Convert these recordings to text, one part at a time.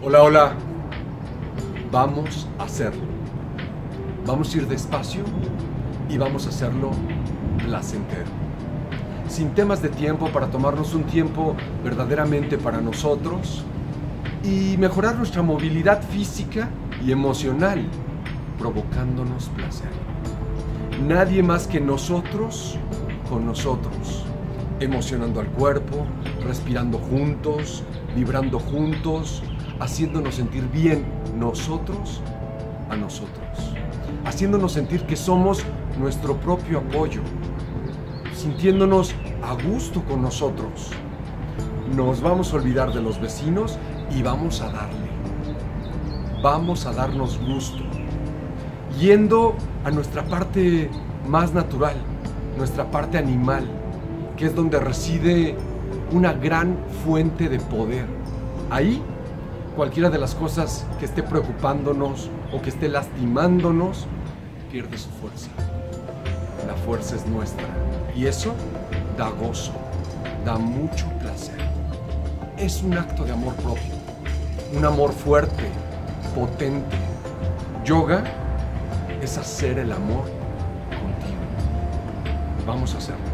Hola, hola. Vamos a hacerlo. Vamos a ir despacio y vamos a hacerlo placentero. Sin temas de tiempo, para tomarnos un tiempo verdaderamente para nosotros y mejorar nuestra movilidad física y emocional, provocándonos placer. Nadie más que nosotros con nosotros, emocionando al cuerpo, respirando juntos, vibrando juntos, haciéndonos sentir bien nosotros a nosotros, haciéndonos sentir que somos nuestro propio apoyo, sintiéndonos a gusto con nosotros. Nos vamos a olvidar de los vecinos y vamos a darnos gusto, yendo a nuestra parte más natural, nuestra parte animal, que es donde reside una gran fuente de poder. Ahí, cualquiera de las cosas que esté preocupándonos o que esté lastimándonos, pierde su fuerza. La fuerza es nuestra y eso da gozo, da mucho placer. Es un acto de amor propio, un amor fuerte, potente. Yoga es hacer el amor contigo. Vamos a hacerlo.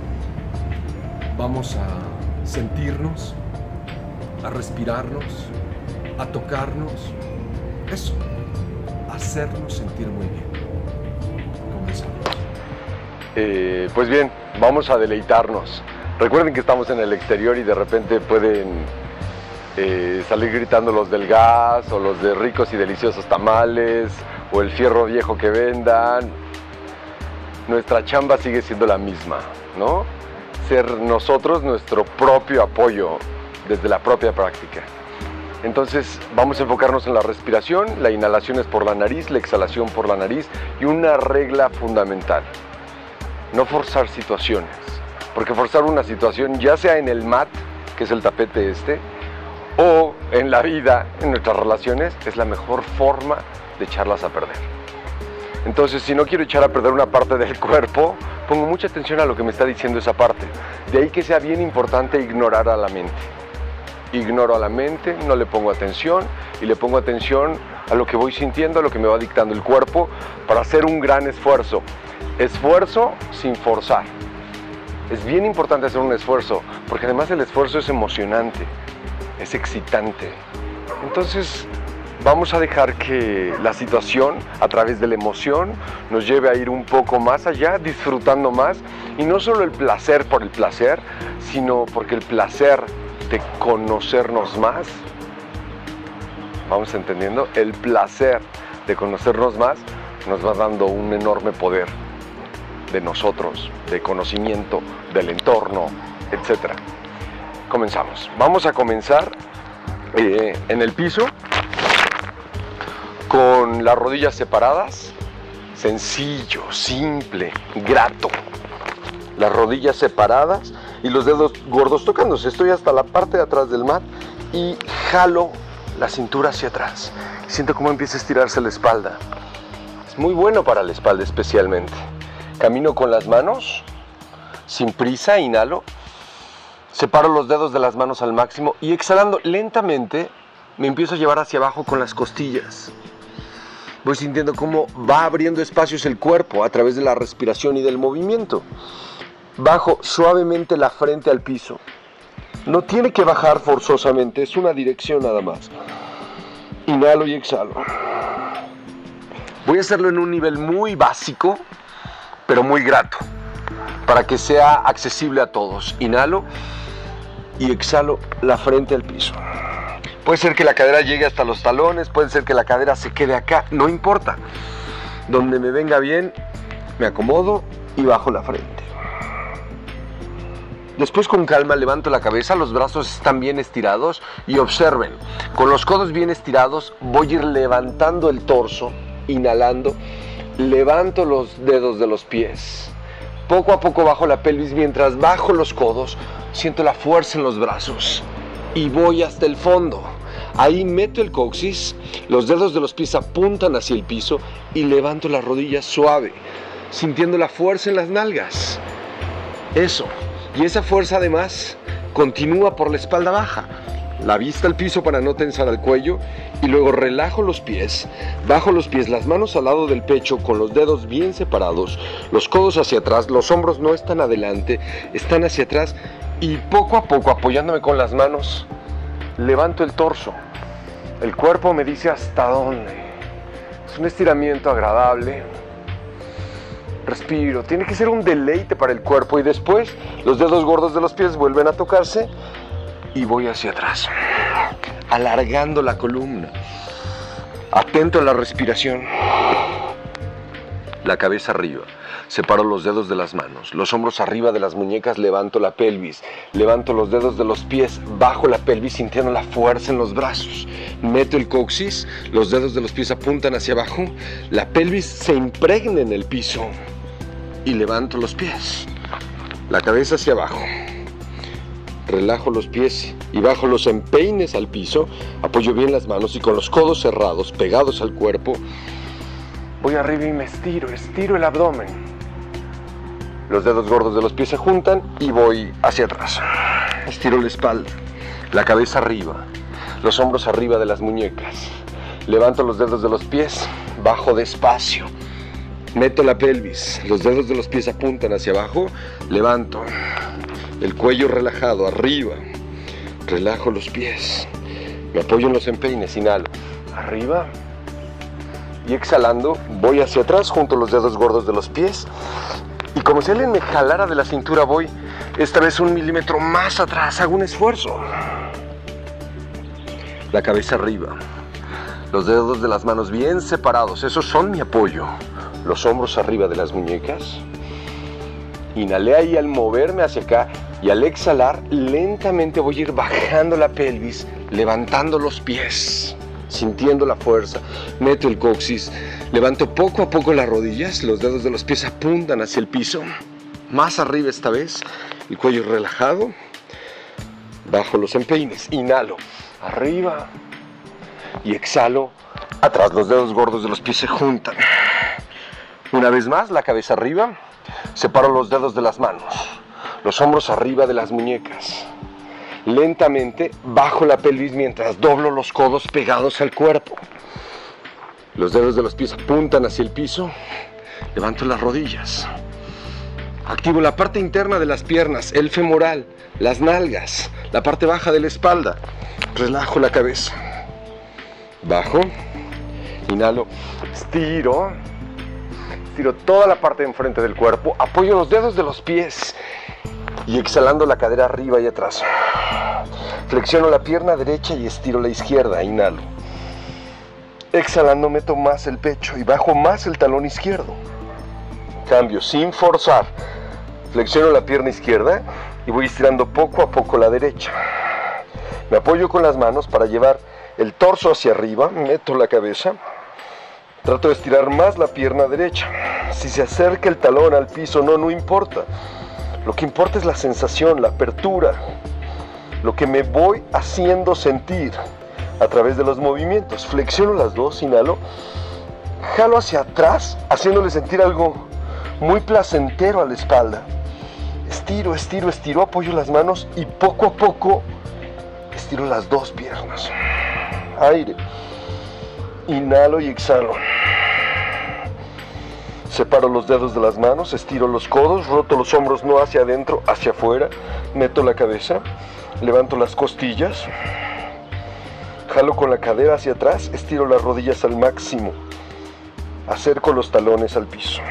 Vamos a sentirnos, a respirarnos, a tocarnos. Eso, hacernos sentir muy bien. Comenzamos. Pues bien, vamos a deleitarnos. Recuerden que estamos en el exterior y de repente pueden salir gritando los del gas o los de ricos y deliciosos tamales o el fierro viejo que vendan. Nuestra chamba sigue siendo la misma, ¿no? Ser nosotros nuestro propio apoyo desde la propia práctica. Entonces vamos a enfocarnos en la respiración. La inhalación es por la nariz, la exhalación por la nariz y una regla fundamental: no forzar situaciones, porque forzar una situación, ya sea en el mat, que es el tapete este, o en la vida, en nuestras relaciones, es la mejor forma de echarlas a perder. Entonces, si no quiero echar a perder una parte del cuerpo, pongo mucha atención a lo que me está diciendo esa parte. De ahí que sea bien importante ignorar a la mente. Ignoro a la mente, no le pongo atención y le pongo atención a lo que voy sintiendo, a lo que me va dictando el cuerpo para hacer un gran esfuerzo. Esfuerzo sin forzar. Es bien importante hacer un esfuerzo, porque además el esfuerzo es emocionante, es excitante. Entonces, vamos a dejar que la situación, a través de la emoción, nos lleve a ir un poco más allá, disfrutando más. Y no solo el placer por el placer, sino porque el placer de conocernos más, vamos entendiendo, el placer de conocernos más nos va dando un enorme poder de nosotros, de conocimiento, del entorno, etc. Comenzamos. Vamos a comenzar en el piso, con las rodillas separadas. Sencillo, simple, grato. Las rodillas separadas y los dedos gordos tocándose. Estoy hasta la parte de atrás del mat y jalo la cintura hacia atrás. Siento cómo empieza a estirarse la espalda. Es muy bueno para la espalda especialmente. Camino con las manos, sin prisa, inhalo. Separo los dedos de las manos al máximo y exhalando lentamente me empiezo a llevar hacia abajo con las costillas. Voy sintiendo cómo va abriendo espacios el cuerpo a través de la respiración y del movimiento. Bajo suavemente la frente al piso. No tiene que bajar forzosamente, es una dirección nada más. Inhalo y exhalo. Voy a hacerlo en un nivel muy básico, pero muy grato, para que sea accesible a todos. Inhalo y exhalo la frente al piso. Puede ser que la cadera llegue hasta los talones, puede ser que la cadera se quede acá, no importa. Donde me venga bien, me acomodo y bajo la frente. Después, con calma, levanto la cabeza, los brazos están bien estirados y observen, con los codos bien estirados voy a ir levantando el torso, inhalando, levanto los dedos de los pies. Poco a poco bajo la pelvis, mientras bajo los codos, siento la fuerza en los brazos y voy hasta el fondo. Ahí meto el coxis, los dedos de los pies apuntan hacia el piso y levanto las rodillas suave, sintiendo la fuerza en las nalgas. Eso. Y esa fuerza además continúa por la espalda baja. la vista al piso para no tensar el cuello y luego relajo los pies, bajo los pies, las manos al lado del pecho con los dedos bien separados, los codos hacia atrás, los hombros no están adelante, están hacia atrás y poco a poco apoyándome con las manos, levanto el torso. El cuerpo me dice hasta dónde. Es un estiramiento agradable. Respiro, tiene que ser un deleite para el cuerpo y después los dedos gordos de los pies vuelven a tocarse y voy hacia atrás, alargando la columna, atento a la respiración, la cabeza arriba, separo los dedos de las manos, los hombros arriba de las muñecas, levanto la pelvis, levanto los dedos de los pies, bajo la pelvis sintiendo la fuerza en los brazos, meto el coxis, los dedos de los pies apuntan hacia abajo, la pelvis se impregna en el piso y levanto los pies, la cabeza hacia abajo. Relajo los pies y bajo los empeines al piso, apoyo bien las manos y con los codos cerrados, pegados al cuerpo, voy arriba y me estiro el abdomen. Los dedos gordos de los pies se juntan y voy hacia atrás. Estiro la espalda, la cabeza arriba, los hombros arriba de las muñecas. Levanto los dedos de los pies, bajo despacio. Meto la pelvis, los dedos de los pies apuntan hacia abajo, levanto. El cuello relajado, arriba. Relajo los pies. Me apoyo en los empeines, inhalo. Arriba. Y exhalando, voy hacia atrás, junto los dedos gordos de los pies. Y como si alguien me jalara de la cintura, voy esta vez 1 milímetro más atrás. Hago un esfuerzo. La cabeza arriba. Los dedos de las manos bien separados. Esos son mi apoyo. Los hombros arriba de las muñecas. Inhalé ahí al moverme hacia acá. Y al exhalar, lentamente voy a ir bajando la pelvis, levantando los pies, sintiendo la fuerza. Meto el coxis, levanto poco a poco las rodillas, los dedos de los pies apuntan hacia el piso. Más arriba esta vez, el cuello relajado. Bajo los empeines, inhalo, arriba. Y exhalo, atrás, los dedos gordos de los pies se juntan. Una vez más, la cabeza arriba, separo los dedos de las manos. Los hombros arriba de las muñecas. Lentamente bajo la pelvis mientras doblo los codos pegados al cuerpo. Los dedos de los pies apuntan hacia el piso. Levanto las rodillas. Activo la parte interna de las piernas, el femoral, las nalgas, la parte baja de la espalda. Relajo la cabeza. Bajo. Inhalo. Estiro toda la parte de enfrente del cuerpo. Apoyo los dedos de los pies. Y exhalando la cadera arriba y atrás. Flexiono la pierna derecha y estiro la izquierda. Inhalo. Exhalando meto más el pecho y bajo más el talón izquierdo. Cambio sin forzar. Flexiono la pierna izquierda y voy estirando poco a poco la derecha. Me apoyo con las manos para llevar el torso hacia arriba. Meto la cabeza. Trato de estirar más la pierna derecha. Si se acerca el talón al piso, no importa. Lo que importa es la sensación, la apertura, lo que me voy haciendo sentir a través de los movimientos. Flexiono las dos, inhalo, jalo hacia atrás, haciéndole sentir algo muy placentero a la espalda. Estiro, apoyo las manos y poco a poco estiro las dos piernas. Aire. Inhalo y exhalo. Separo los dedos de las manos, estiro los codos, roto los hombros no hacia adentro, hacia afuera. Meto la cabeza, levanto las costillas, jalo con la cadera hacia atrás, estiro las rodillas al máximo, acerco los talones al piso.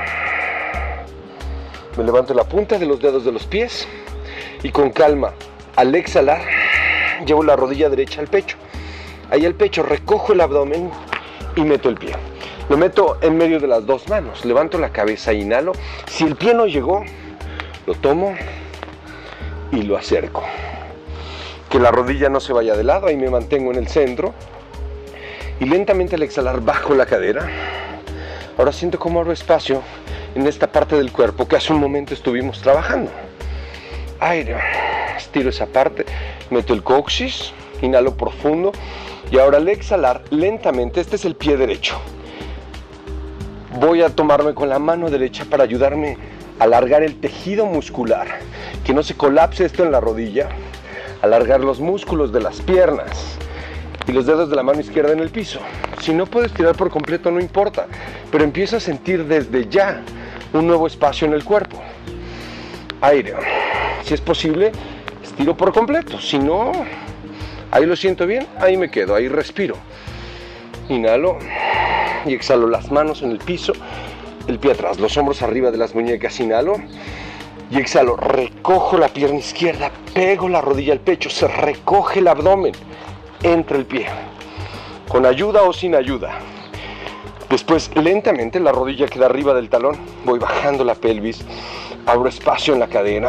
Me levanto la punta de los dedos de los pies y con calma, al exhalar, llevo la rodilla derecha al pecho. Ahí al pecho recojo el abdomen y meto el pie. Lo meto en medio de las dos manos, levanto la cabeza, inhalo. Si el pie no llegó, lo tomo y lo acerco. Que la rodilla no se vaya de lado, ahí me mantengo en el centro. Y lentamente al exhalar bajo la cadera. Ahora siento cómo abro espacio en esta parte del cuerpo que hace un momento estuvimos trabajando. Aire, estiro esa parte, meto el coxis, inhalo profundo. Y ahora al exhalar lentamente, este es el pie derecho. Voy a tomarme con la mano derecha para ayudarme a alargar el tejido muscular, que no se colapse esto en la rodilla. alargar los músculos de las piernas y los dedos de la mano izquierda en el piso. Si no puedes estirar por completo, no importa, pero empieza a sentir desde ya un nuevo espacio en el cuerpo. Aire. Si es posible, estiro por completo. Si no, ahí lo siento bien, ahí me quedo, ahí respiro. Inhalo y exhalo, las manos en el piso, el pie atrás, los hombros arriba de las muñecas. Inhalo y exhalo, recojo la pierna izquierda, pego la rodilla al pecho, se recoge el abdomen, entra el pie, con ayuda o sin ayuda. Después, lentamente, la rodilla queda arriba del talón, voy bajando la pelvis, abro espacio en la cadena.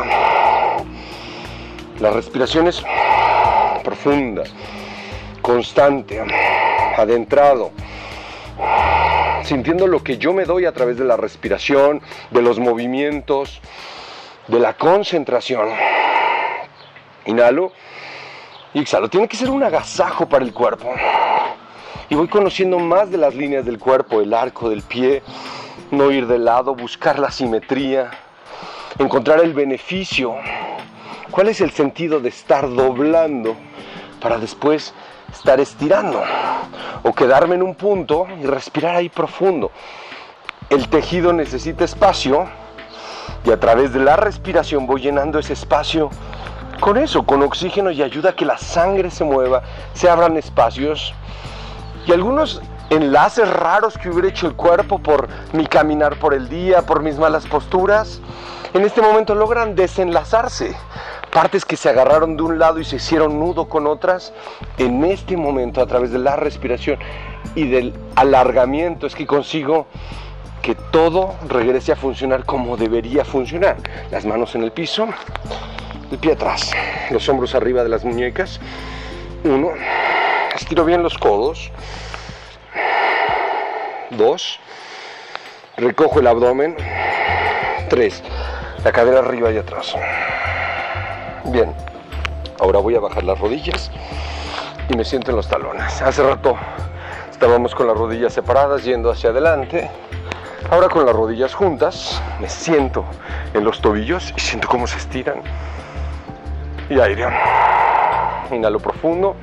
La respiración es profunda, constante, adentrado, sintiendo lo que yo me doy a través de la respiración, de los movimientos, de la concentración. Inhalo y exhalo. Tiene que ser un agasajo para el cuerpo. Y voy conociendo más de las líneas del cuerpo, el arco del pie, no ir de lado, buscar la simetría, encontrar el beneficio. ¿Cuál es el sentido de estar doblando para después estar estirando? O quedarme en un punto y respirar ahí profundo. El tejido necesita espacio y a través de la respiración voy llenando ese espacio con eso, con oxígeno, y ayuda a que la sangre se mueva, se abran espacios. Y algunos enlaces raros que hubiera hecho el cuerpo por mi caminar por el día, por mis malas posturas, en este momento logran desenlazarse. Partes que se agarraron de un lado y se hicieron nudo con otras, en este momento a través de la respiración y del alargamiento es que consigo que todo regrese a funcionar como debería funcionar. Las manos en el piso, el pie atrás, los hombros arriba de las muñecas. 1, estiro bien los codos. 2, recojo el abdomen. 3, la cadera arriba y atrás. Bien, ahora voy a bajar las rodillas y me siento en los talones. Hace rato estábamos con las rodillas separadas yendo hacia adelante. Ahora con las rodillas juntas me siento en los tobillos y siento cómo se estiran. Y aire. Inhalo profundo,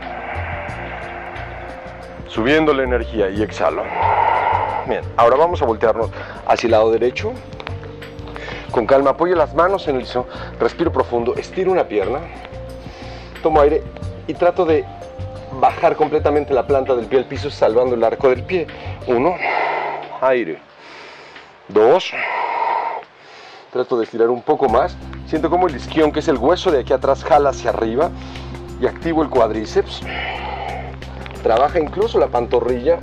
subiendo la energía, y exhalo. Bien, ahora vamos a voltearnos hacia el lado derecho. Con calma, apoyo las manos en el piso, respiro profundo, estiro una pierna, tomo aire y trato de bajar completamente la planta del pie al piso, salvando el arco del pie. 1, aire. 2, trato de estirar un poco más, siento como el isquión, que es el hueso de aquí atrás, jala hacia arriba y activo el cuádriceps. Trabaja incluso la pantorrilla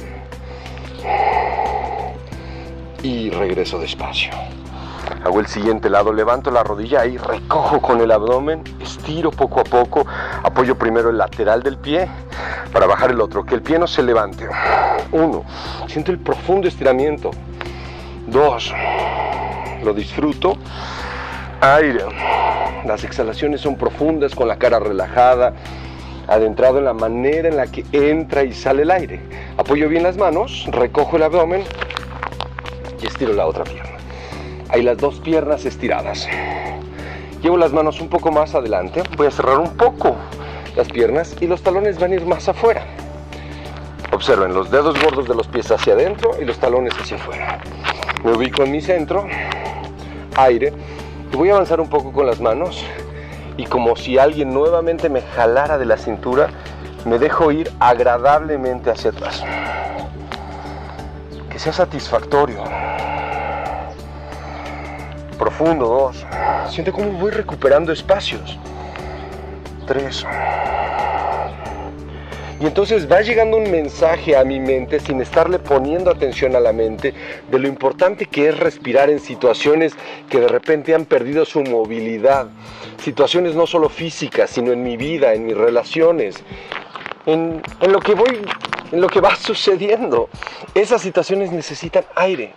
y regreso despacio. Hago el siguiente lado, levanto la rodilla y recojo con el abdomen, estiro poco a poco, apoyo primero el lateral del pie para bajar el otro, que el pie no se levante. 1, siento el profundo estiramiento. 2, lo disfruto. Aire. Las exhalaciones son profundas, con la cara relajada, adentrado en la manera en la que entra y sale el aire. Apoyo bien las manos, recojo el abdomen y estiro la otra pierna. Hay las dos piernas estiradas. Llevo las manos un poco más adelante. Voy a cerrar un poco las piernas y los talones van a ir más afuera. Observen los dedos gordos de los pies hacia adentro y los talones hacia afuera. Me ubico en mi centro. Aire. Y voy a avanzar un poco con las manos. Y como si alguien nuevamente me jalara de la cintura, me dejo ir agradablemente hacia atrás. Que sea satisfactorio. Profundo. 2. Siente cómo voy recuperando espacios. 3. Y entonces va llegando un mensaje a mi mente, sin estarle poniendo atención a la mente, de lo importante que es respirar en situaciones que de repente han perdido su movilidad. Situaciones no solo físicas, sino en mi vida, en mis relaciones, en lo que va sucediendo. Esas situaciones necesitan aire.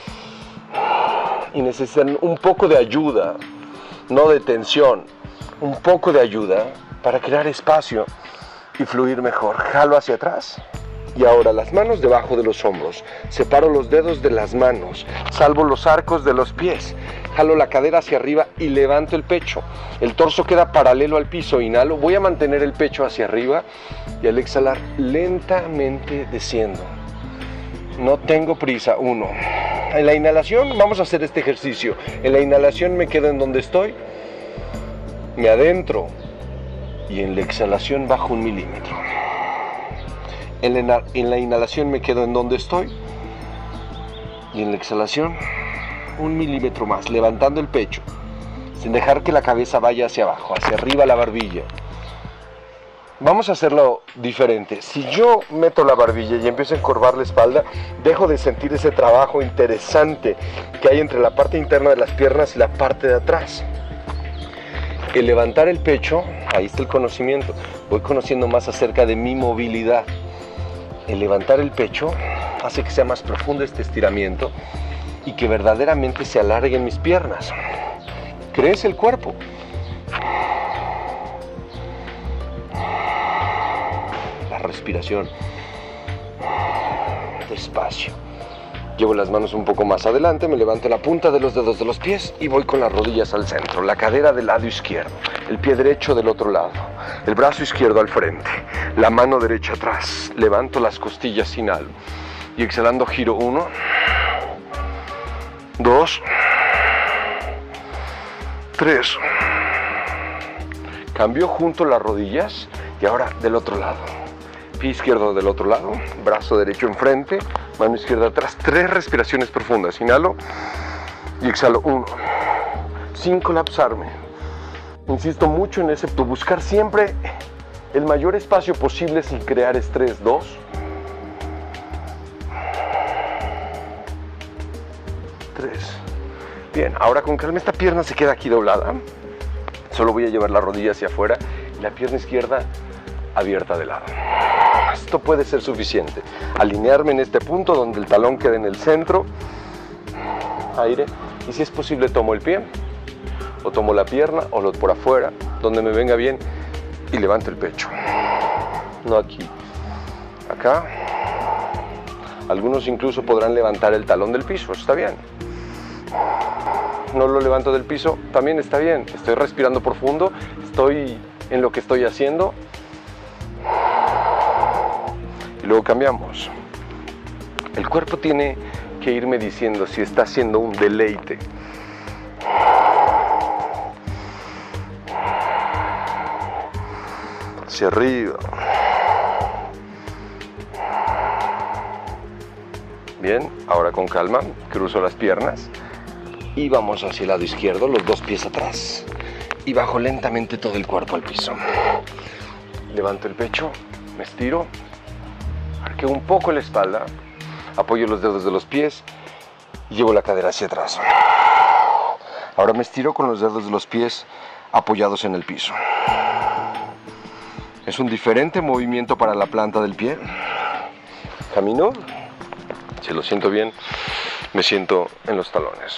Y necesitan un poco de ayuda, no de tensión, un poco de ayuda para crear espacio y fluir mejor. Jalo hacia atrás y ahora las manos debajo de los hombros. Separo los dedos de las manos, salvo los arcos de los pies Jalo la cadera hacia arriba y levanto el pecho. El torso queda paralelo al piso. Inhalo, voy a mantener el pecho hacia arriba y al exhalar lentamente desciendo. No tengo prisa. 1. En la inhalación vamos a hacer este ejercicio. En la inhalación me quedo en donde estoy, me adentro y en la exhalación bajo 1 milímetro. En la inhalación me quedo en donde estoy y en la exhalación 1 milímetro más, levantando el pecho, sin dejar que la cabeza vaya hacia abajo, hacia arriba la barbilla. Vamos a hacerlo diferente. Si yo meto la barbilla y empiezo a encorvar la espalda, dejo de sentir ese trabajo interesante que hay entre la parte interna de las piernas y la parte de atrás. El levantar el pecho, ahí está el conocimiento. Voy conociendo más acerca de mi movilidad. El levantar el pecho hace que sea más profundo este estiramiento y que verdaderamente se alarguen mis piernas. Crece el cuerpo. La respiración. Despacio. Llevo las manos un poco más adelante, me levanto la punta de los dedos de los pies y voy con las rodillas al centro. La cadera del lado izquierdo, el pie derecho del otro lado, el brazo izquierdo al frente, la mano derecha atrás. Levanto las costillas, inhalo y exhalando giro 1, 2, 3. Cambio junto las rodillas y ahora del otro lado. Pie izquierdo del otro lado, brazo derecho enfrente, mano izquierda atrás. 3 respiraciones profundas. Inhalo y exhalo 1. Sin colapsarme. Insisto mucho en ese, buscar siempre el mayor espacio posible sin crear estrés. 2. 3. Bien, ahora con calma esta pierna se queda aquí doblada. Solo voy a llevar la rodilla hacia afuera y la pierna izquierda abierta de lado. Esto puede ser suficiente. Alinearme en este punto donde el talón queda en el centro. Aire. Y si es posible tomo el pie, o tomo la pierna, o lo por afuera, donde me venga bien, y levanto el pecho. No aquí. Acá. Algunos incluso podrán levantar el talón del piso. Está bien. No lo levanto del piso. También está bien. Estoy respirando profundo. Estoy en lo que estoy haciendo. Y luego cambiamos. El cuerpo tiene que irme diciendo si está haciendo un deleite. Hacia arriba. Bien, ahora con calma, cruzo las piernas y vamos hacia el lado izquierdo, los 2 pies atrás. Y bajo lentamente todo el cuerpo al piso. Levanto el pecho, me estiro. Arqueo un poco la espalda, apoyo los dedos de los pies y llevo la cadera hacia atrás. Ahora me estiro con los dedos de los pies apoyados en el piso. Es un diferente movimiento para la planta del pie. Camino, si lo siento bien, me siento en los talones.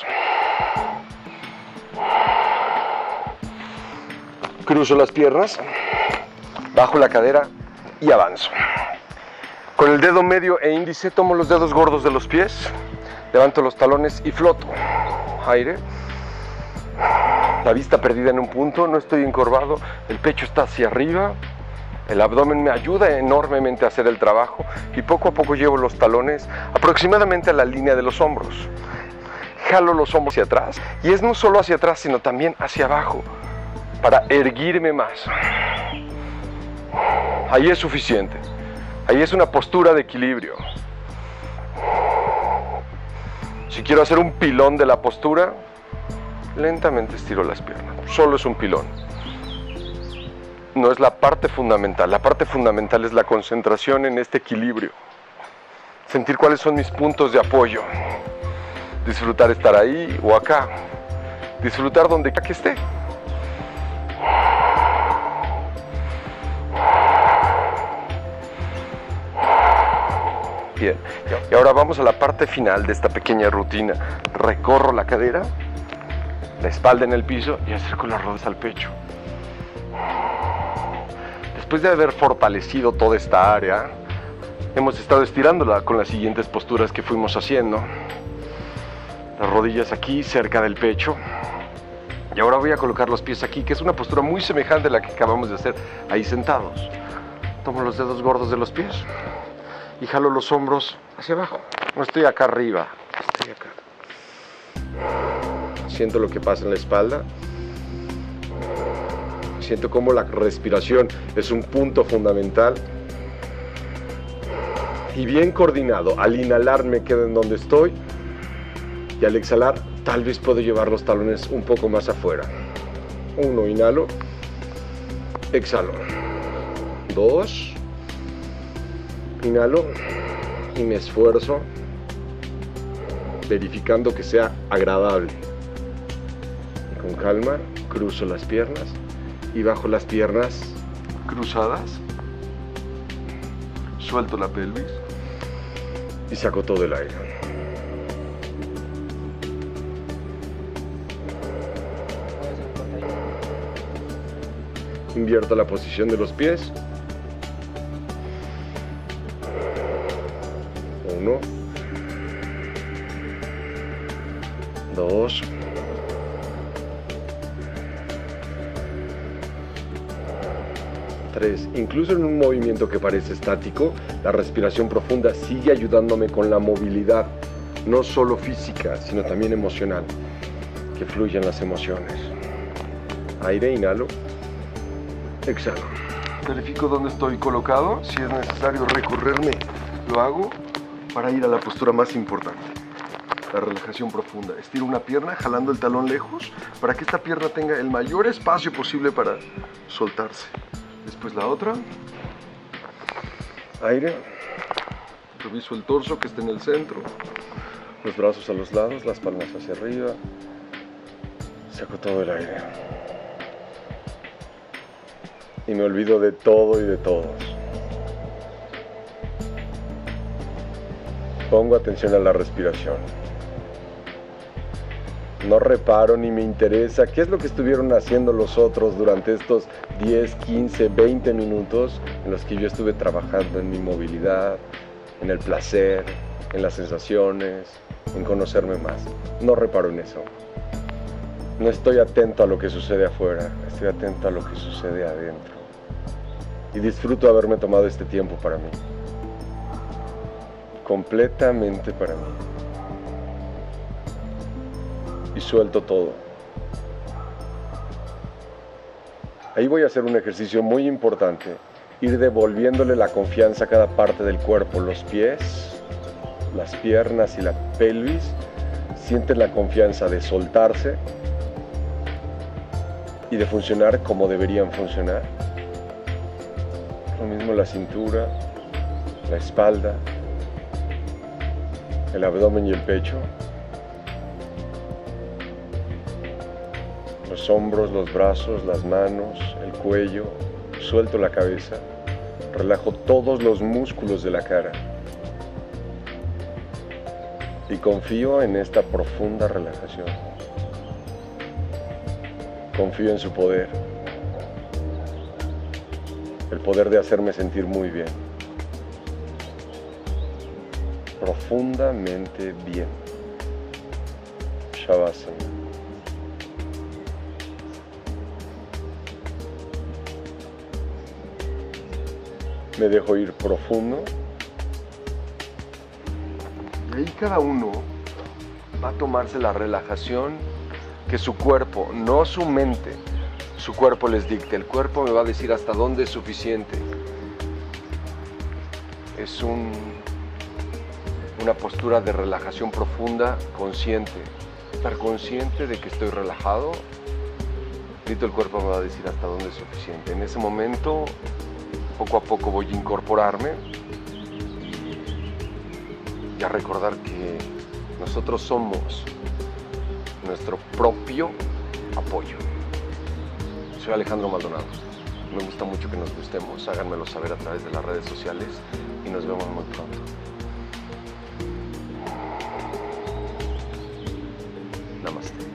Cruzo las piernas, bajo la cadera y avanzo. Con el dedo medio e índice tomo los dedos gordos de los pies, levanto los talones y floto. Aire. La vista perdida en un punto, no estoy encorvado, el pecho está hacia arriba, el abdomen me ayuda enormemente a hacer el trabajo y poco a poco llevo los talones aproximadamente a la línea de los hombros. Jalo los hombros hacia atrás y es no solo hacia atrás sino también hacia abajo para erguirme más. Ahí es suficiente. Ahí es una postura de equilibrio. Si quiero hacer un pilón de la postura, lentamente estiro las piernas. Solo es un pilón. No es la parte fundamental. La parte fundamental es la concentración en este equilibrio. Sentir cuáles son mis puntos de apoyo. Disfrutar estar ahí o acá. Disfrutar donde quiera que esté. Bien, y ahora vamos a la parte final de esta pequeña rutina. Recorro la cadera, la espalda en el piso y acerco las rodillas al pecho. Después de haber fortalecido toda esta área, hemos estado estirándola con las siguientes posturas que fuimos haciendo. Las rodillas aquí, cerca del pecho. Y ahora voy a colocar los pies aquí, que es una postura muy semejante a la que acabamos de hacer ahí sentados. Tomo los dedos gordos de los pies y jalo los hombros hacia abajo. No estoy acá arriba, estoy acá. Siento lo que pasa en la espalda. Siento cómo la respiración es un punto fundamental. Y bien coordinado, al inhalar me quedo en donde estoy y al exhalar tal vez puedo llevar los talones un poco más afuera. 1, inhalo, exhalo. 2, inhalo y me esfuerzo verificando que sea agradable. Y con calma cruzo las piernas y bajo las piernas cruzadas. Suelto la pelvis y saco todo el aire. Invierto la posición de los pies. 1, 2, 3. Incluso en un movimiento que parece estático, la respiración profunda sigue ayudándome con la movilidad, no solo física, sino también emocional, que fluyan las emociones. Aire, inhalo, exhalo. Verifico dónde estoy colocado. Si es necesario recurrirme, lo hago para ir a la postura más importante, la relajación profunda. Estiro una pierna jalando el talón lejos para que esta pierna tenga el mayor espacio posible para soltarse. Después la otra. Aire. Reviso el torso que está en el centro. Los brazos a los lados, las palmas hacia arriba. Saco todo el aire. Y me olvido de todo y de todos. Pongo atención a la respiración. No reparo ni me interesa qué es lo que estuvieron haciendo los otros durante estos 10, 15, 20 minutos en los que yo estuve trabajando en mi movilidad, en el placer, en las sensaciones, en conocerme más. No reparo en eso. No estoy atento a lo que sucede afuera, estoy atento a lo que sucede adentro. Y disfruto haberme tomado este tiempo para mí. Completamente para mí. Y suelto todo. Ahí voy a hacer un ejercicio muy importante, ir devolviéndole la confianza a cada parte del cuerpo, los pies, las piernas y la pelvis. Sienten la confianza de soltarse y de funcionar como deberían funcionar. Lo mismo la cintura, la espalda, el abdomen y el pecho. Los hombros, los brazos, las manos, el cuello, suelto la cabeza, relajo todos los músculos de la cara y confío en esta profunda relajación. Confío en su poder, el poder de hacerme sentir muy bien, profundamente bien. Shavasana. Me dejo ir profundo. Y ahí cada uno va a tomarse la relajación que su cuerpo, no su mente, su cuerpo les dicte. El cuerpo me va a decir hasta dónde es suficiente. Es una postura de relajación profunda, consciente. Estar consciente de que estoy relajado. El cuerpo me va a decir hasta dónde es suficiente. En ese momento, poco a poco voy a incorporarme y a recordar que nosotros somos nuestro propio apoyo. Soy Alejandro Maldonado. Me gusta mucho que nos gustemos. Háganmelo saber a través de las redes sociales y nos vemos muy pronto. Namaste.